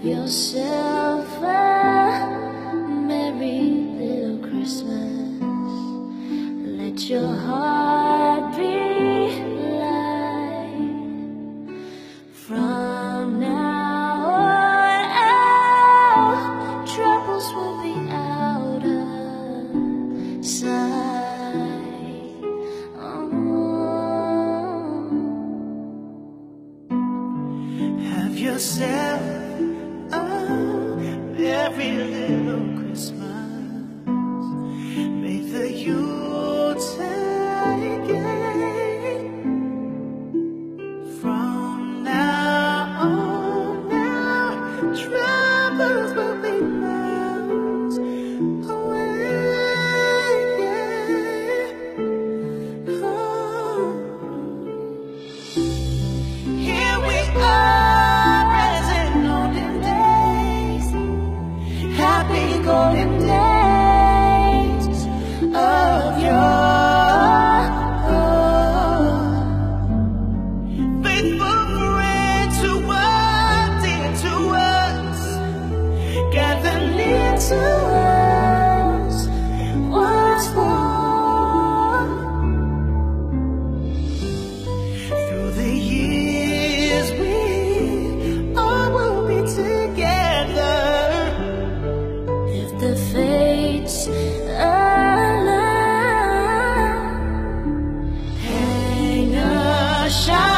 yourself a merry little Christmas. Let your heart be light. From now on, our troubles will be out of sight. Have yourself a merry little Christmas. May the Yuletide gay. From now on, our troubles will be miles away. Oh. Here we are, as in olden days, happy golden days of yore. Faithful friends who were dear to us, gather near to us once more. Through the years we all will be together. If the fates allow, Hang a shout.